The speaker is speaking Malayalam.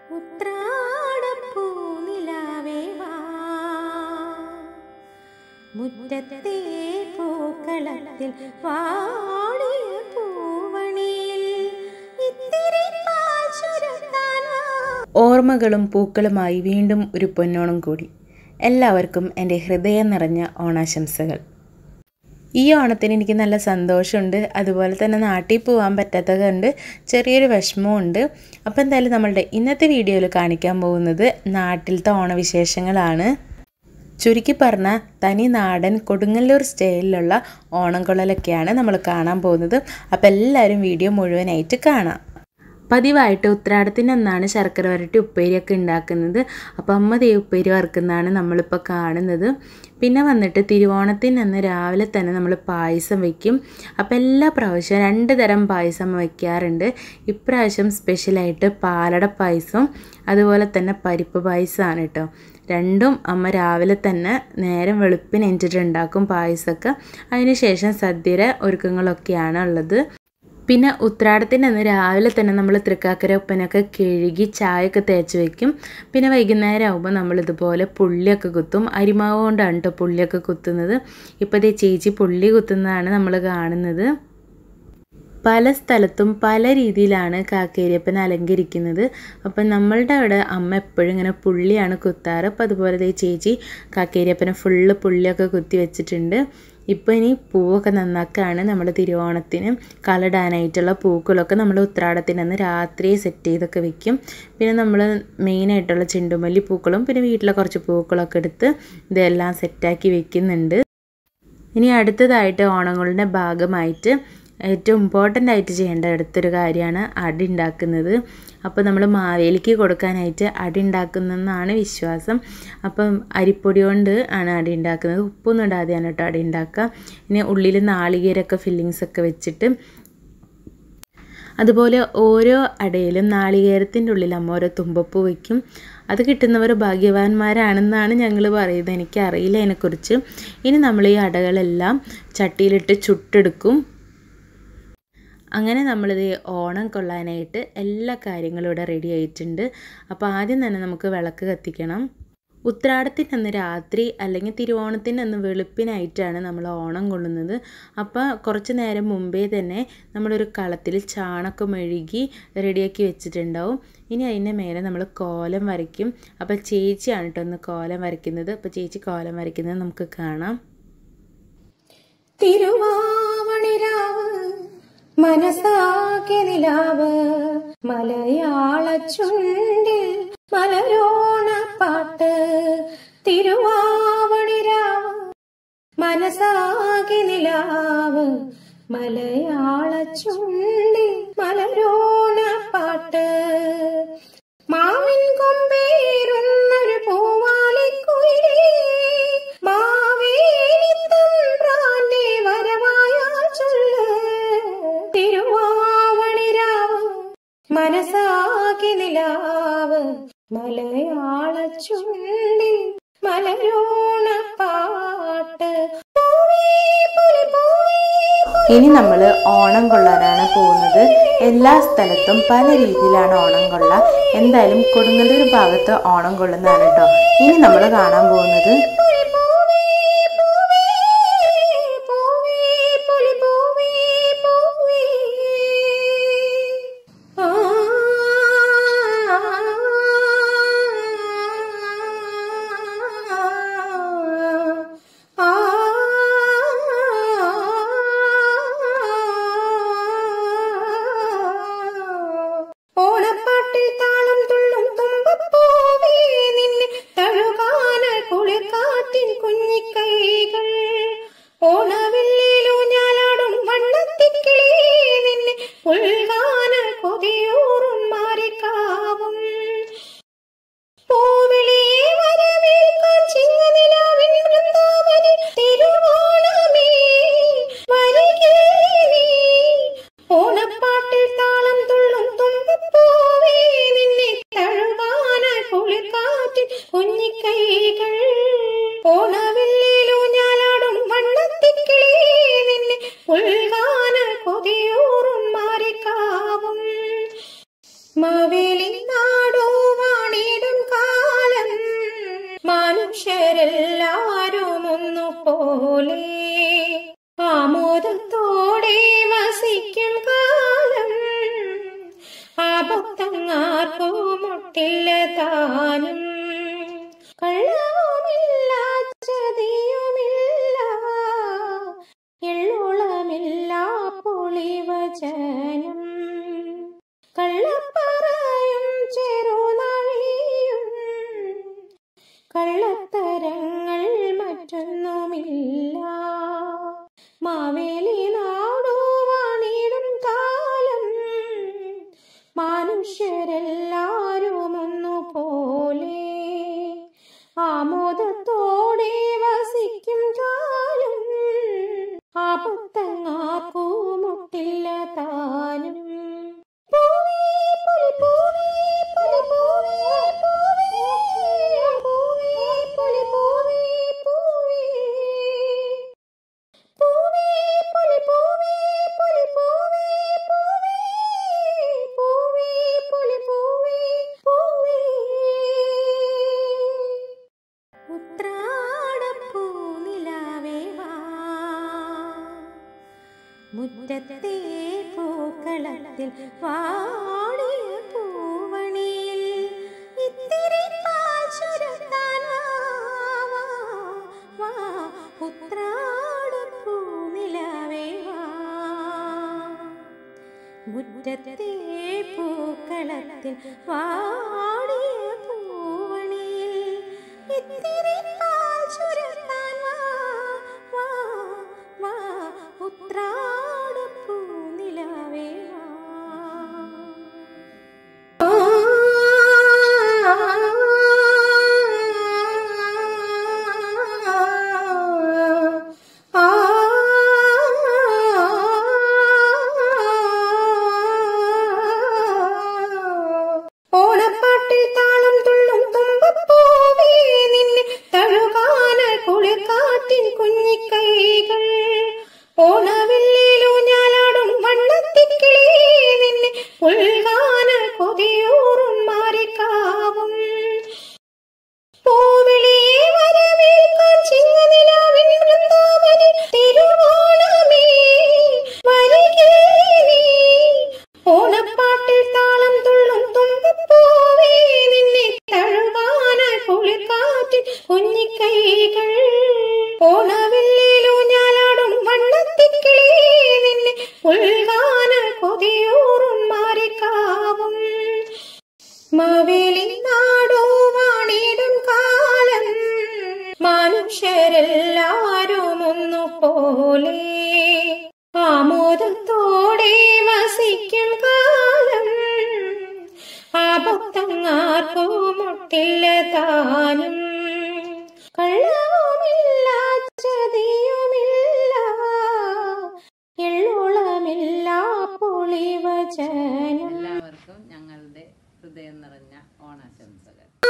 ഉത്രാടപ്പൂനിലാവേ വാ, മുറ്റത്തെ പൂക്കളത്തിൽ വാടിയ പൂവണിയിൽ ഇത്തിരി പാൽ ചുരത്താൻ വാ. ഓർമ്മകളും പൂക്കളുമായി വീണ്ടും ഒരു പൊന്നോണം കൂടി. എല്ലാവർക്കും എൻ്റെ ഹൃദയം നിറഞ്ഞ ഓണാശംസകൾ. ഈ ഓണത്തിന് എനിക്ക് നല്ല സന്തോഷമുണ്ട്, അതുപോലെ തന്നെ നാട്ടിൽ പോകാൻ പറ്റാത്തത് കൊണ്ട് ചെറിയൊരു വിഷമമുണ്ട്. അപ്പോൾ എന്തായാലും നമ്മളുടെ ഇന്നത്തെ വീഡിയോയിൽ കാണിക്കാൻ പോകുന്നത് നാട്ടിലത്തെ ഓണവിശേഷങ്ങളാണ്. ചുരുക്കി പറഞ്ഞാൽ തനി നാടൻ കൊടുങ്ങല്ലൂർ സ്റ്റൈലിലുള്ള ഓണം കൊള്ളലൊക്കെയാണ് നമ്മൾ കാണാൻ പോകുന്നത്. അപ്പോൾ എല്ലാവരും വീഡിയോ മുഴുവനായിട്ട് കാണാം. പതിവായിട്ട് ഉത്രാടത്തിൻ്റെ അന്നാണ് ശർക്കര വരട്ടി ഉപ്പേരിയൊക്കെ ഉണ്ടാക്കുന്നത്. അപ്പോൾ അമ്മ ദേ ഉപ്പേരി വറുക്കുന്നതാണ് നമ്മളിപ്പോൾ കാണുന്നത്. പിന്നെ വന്നിട്ട് തിരുവോണത്തിൻ്റെ അന്ന് രാവിലെ തന്നെ നമ്മൾ പായസം വയ്ക്കും. അപ്പോൾ എല്ലാ പ്രാവശ്യവും 2 തരം പായസം വയ്ക്കാറുണ്ട്. ഇപ്രാവശ്യം സ്പെഷ്യലായിട്ട് പാലട പായസം അതുപോലെ തന്നെ പരിപ്പ് പായസമാണ് കേട്ടോ. രണ്ടും അമ്മ രാവിലെ തന്നെ നേരം വെളുപ്പിന് എണിച്ചിട്ടുണ്ടാക്കും പായസമൊക്കെ. അതിന് ശേഷം സദ്യയുടെ ഒരുക്കങ്ങളൊക്കെയാണ് ഉള്ളത്. പിന്നെ ഉത്രാടത്തിൻ്റെ അന്ന് രാവിലെ തന്നെ നമ്മൾ തൃക്കാക്കര ഉപ്പനൊക്കെ കഴുകി ചായയൊക്കെ തേച്ച് വയ്ക്കും. പിന്നെ വൈകുന്നേരം ആകുമ്പോൾ നമ്മളിതുപോലെ പുള്ളിയൊക്കെ കുത്തും. അരിമാവ് കൊണ്ടാണ് കേട്ടോ പുള്ളിയൊക്കെ കുത്തുന്നത്. ഇപ്പോൾ ദേ ചേച്ചി പുള്ളി കുത്തുന്നതാണ് നമ്മൾ കാണുന്നത്. പല സ്ഥലത്തും പല രീതിയിലാണ് കാക്കേരിയപ്പൻ അലങ്കരിക്കുന്നത്. അപ്പം നമ്മളുടെ അവിടെ അമ്മ എപ്പോഴും ഇങ്ങനെ പുള്ളിയാണ് കുത്താറ്. അപ്പോൾ അതുപോലെ ദേ ചേച്ചി കാക്കേരിയപ്പനെ ഫുള്ള് പുള്ളിയൊക്കെ കുത്തി വെച്ചിട്ടുണ്ട്. ഇപ്പോൾ ഇനി പൂവൊക്കെ നന്നാക്കുകയാണ്. നമ്മൾ തിരുവോണത്തിന് കളടാനായിട്ടുള്ള പൂക്കളൊക്കെ നമ്മൾ ഉത്രാടത്തിൻ്റെ അന്ന് രാത്രി സെറ്റ് ചെയ്തൊക്കെ വെക്കും. പിന്നെ നമ്മൾ മെയിനായിട്ടുള്ള ചെണ്ടുമല്ലി പൂക്കളും പിന്നെ വീട്ടിലെ കുറച്ച് പൂക്കളൊക്കെ എടുത്ത് ഇതെല്ലാം സെറ്റാക്കി വെക്കുന്നുണ്ട്. ഇനി അടുത്തതായിട്ട് ഓണങ്ങളുടെ ഭാഗമായിട്ട് ഏറ്റവും ഇമ്പോർട്ടൻ്റ് ആയിട്ട് ചെയ്യേണ്ട അടുത്തൊരു കാര്യമാണ് അടി ഉണ്ടാക്കുന്നത്. അപ്പോൾ നമ്മൾ മാവേലിക്ക് കൊടുക്കാനായിട്ട് അടി ഉണ്ടാക്കുന്നതെന്നാണ് വിശ്വാസം. അപ്പം അരിപ്പൊടി കൊണ്ട് ആണ് അടി ഉണ്ടാക്കുന്നത്. ഉപ്പൊന്നും ഇടാതെയാണ് കേട്ടോ അടി ഉണ്ടാക്കുക. ഇനി ഉള്ളിൽ നാളികേരമൊക്കെ ഫില്ലിങ്സൊക്കെ വെച്ചിട്ട് അതുപോലെ ഓരോ അടയിലും നാളികേരത്തിൻ്റെ ഉള്ളിൽ അമ്മ ഓരോ തുമ്പപ്പൂ വയ്ക്കും. അത് കിട്ടുന്നവർ ഭാഗ്യവാന്മാരാണെന്നാണ് ഞങ്ങൾ പറയുന്നത്. എനിക്കറിയില്ല അതിനെക്കുറിച്ച്. ഇനി നമ്മൾ ഈ അടകളെല്ലാം ചട്ടിയിലിട്ട് ചുട്ടെടുക്കും. അങ്ങനെ നമ്മളിത് ഓണം കൊള്ളാനായിട്ട് എല്ലാ കാര്യങ്ങളും ഇവിടെ റെഡി ആയിട്ടുണ്ട്. അപ്പോൾ ആദ്യം തന്നെ നമുക്ക് വിളക്ക് കത്തിക്കണം. ഉത്രാടത്തിൻ്റെ അന്ന് രാത്രി അല്ലെങ്കിൽ തിരുവോണത്തിൻ്റെ അന്ന് വെളുപ്പിനായിട്ടാണ് നമ്മൾ ഓണം കൊള്ളുന്നത്. അപ്പോൾ കുറച്ച് നേരം മുമ്പേ തന്നെ നമ്മളൊരു കളത്തിൽ ചാണകം മെഴുകി റെഡിയാക്കി വെച്ചിട്ടുണ്ടാവും. ഇനി അതിൻ്റെ മേലെ നമ്മൾ കോലം വരയ്ക്കും. അപ്പോൾ ചേച്ചിയാണ് കേട്ടോ ഒന്ന് കോലം വരയ്ക്കുന്നത്. അപ്പോൾ ചേച്ചി കോലം വരയ്ക്കുന്നത് നമുക്ക് കാണാം. തിരുവാവണിരാവ് മനസാകെ നിലാവ് മലയാള ചുണ്ടിൽ മലരോണ പാട്ട്. തിരുവാവണിരാവ് മനസാകെ നിലാവ് മലയാള ചുണ്ടിൽ മലരോണ പാട്ട്. മാവിൻ കൊമ്പേറുന്നൊരു പൂവാലിക്കുയിലേ മാവേലിത്തമ്പ്രാന്റെ വരവായാൽ ചൊല്ല്. തിരുവാവണിരാവ് മനസാകെ നിലാവ് മലയാള ചുണ്ടിൽ മലരോണ പാട്ട്. ഇനി നമ്മൾ ഓണം കൊള്ളാനാണ് പോകുന്നത്. എല്ലാ സ്ഥലത്തും പല രീതിയിലാണ് ഓണം കൊള്ളാൻ. എന്തായാലും കൊടുങ്ങല്ലൂർ ഭാഗത്ത് ഓണം കൊള്ളുന്നതാണ് കേട്ടോ ഇനി നമ്മൾ കാണാൻ പോകുന്നത്. മാവേലി നാടോ മുട്ടില്ല താനും. കള്ളവുമില്ല ചതിയുമില്ല എള്ളോളമില്ല പൊളിവചനം. കള്ളപ്പറയും ചെറുനഴിയും കള്ളത്തരങ്ങൾ മറ്റൊന്നുമില്ല. മാവേലി നാടുവാണിടും കാലം മനുഷ്യരെല്ലാരും ഒന്നുപോലെ ആമോദത്തോടെ വസിക്കും കാലം ആപത്തങ്ങാർക്കു മുട്ടില്ല താനും. പൂവേ പൊലി പൂവേ പൊലി പൂവേ പൂവേ പൂവേ പൊലി പൂവേ പൂവേ പൂവേ പൊലി പൂവേ പൊലി പൂവേ പൂവേ പൂവേ പൊലി പൂവേ പൂവേ. ഉത്രാടപ്പൂ നിലാവേ വാ മുറ്റത്തെ പൂക്കളത്തിൽ വാടിയ പൂവണിയിൽ ഇത്തിരി പാൽ ചുരത്താൻ വാ വാ. ഉത്രാടപ്പൂ നിലാവേ വാ മുറ്റത്തെ പൂക്കളത്തിൽ വാടിയ പൂവണിയിൽ ഇത്തിരി പാൽ ചുരത്താൻ വാ വാ വാ. ഉത്രാടപ്പൂ നിലാവേ വാ. ഓണപ്പാട്ടിൽ താളം തുള്ളും തുമ്പപ്പൂവേ നിന്നെ തഴുകാന കുളിർക്കാറ്റിൻ കുഞ്ഞിക്കൈകൾ. ഓണവില്ലിലൂഞ്ഞാലാടും വണ്ണത്തിക്കിളി നിന്നെ പുൽകാന കൊതിയൂറും മാറിക്കാവും. പൂവിളിയെ വരവേൽക്കാൻ ചിങ്ങനിലാവിൻ വൃന്ദാവനിൽ തിരുവോണമേ വരികില്ലേ നീ. ഓണപ്പാട്ടിൽ താളം തുള്ളും തുമ്പപ്പൂവേ നിന്നെ തഴുകാന കുളിർക്കാറ്റിൻ കുഞ്ഞിക്കൈകൾ. ഓണവില്ലിലൂഞ്ഞാലാടും വണ്ണത്തിക്കിളി നിന്നെ പുൽകാന കൊതിയൂറും മാറിക്കാവും. മാവേലി നാടുവാണിടും കാലം മനുഷ്യരെല്ലാരും ഒന്നുപോലെ ആമോദത്തോടെ വസിക്കും കാലം ആപത്തങ്ങാർക്കു മുട്ടില്ല താനും. കള്ളവുമില്ല ചതിയുമില്ല എള്ളോളമില്ല പൊളിവചനം. എല്ലാവർക്കും ഞങ്ങളുടെ ഹൃദയം നിറഞ്ഞ ഓണാശംസകൾ.